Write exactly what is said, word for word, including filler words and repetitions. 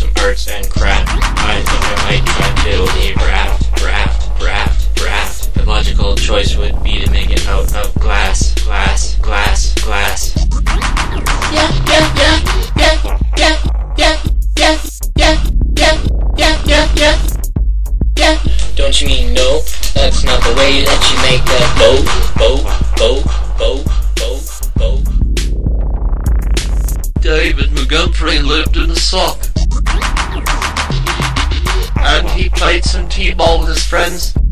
some arts and craft. I think I might try to build a raft, raft, raft, raft. The logical choice would be to make it out of glass, glass, glass, glass. Yeah, yeah, yeah, yeah, yeah, yeah, yeah, yeah, yeah, yeah, yeah, yeah, yeah. Don't you mean no? That's not the way that you make that boat, boat, boat, boat, boat, boat. David McGumphrey lived in a sock. And he played some t-ball with his friends.